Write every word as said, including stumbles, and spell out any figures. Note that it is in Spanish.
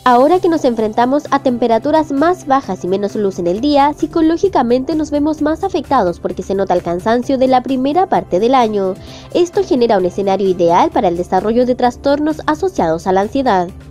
Ahora que nos enfrentamos a temperaturas más bajas y menos luz en el día, psicológicamente nos vemos más afectados porque se nota el cansancio de la primera parte del año. Esto genera un escenario ideal para el desarrollo de trastornos asociados a la ansiedad.